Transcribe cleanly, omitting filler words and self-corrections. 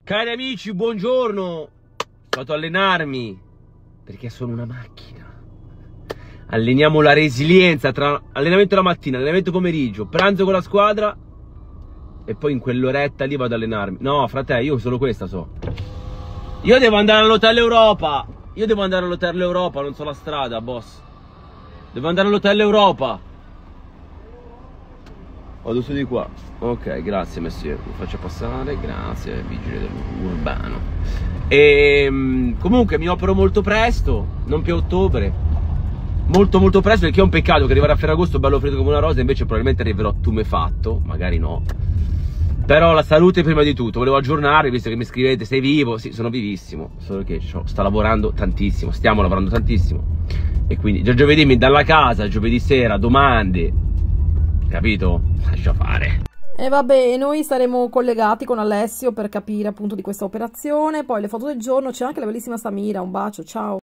Cari amici, buongiorno. Sto ad allenarmi perché sono una macchina. Alleniamo la resilienza tra allenamento la mattina, allenamento pomeriggio, pranzo con la squadra e poi in quell'oretta lì vado ad allenarmi. No, frate, io solo questa so. Io devo andare all'Hotel Europa. Io devo andare all'Hotel Europa, non so la strada, boss. Devo andare all'Hotel Europa. Vado su di qua. Ok, grazie messie. Mi faccio passare, grazie, vigile urbano. E comunque mi opero molto presto, non più a ottobre. Molto presto, perché è un peccato che arrivare a Ferragosto bello freddo come una rosa, invece probabilmente arriverò tumefatto, magari no. Però la salute prima di tutto, volevo aggiornare, visto che mi scrivete, sei vivo? Sì, sono vivissimo, solo che sto lavorando tantissimo, stiamo lavorando tantissimo. E quindi già giovedì mi dalla casa, giovedì sera, domande, capito? Lascia fare. E vabbè, noi saremo collegati con Alessio per capire appunto di questa operazione, poi le foto del giorno, c'è anche la bellissima Samira, un bacio, ciao!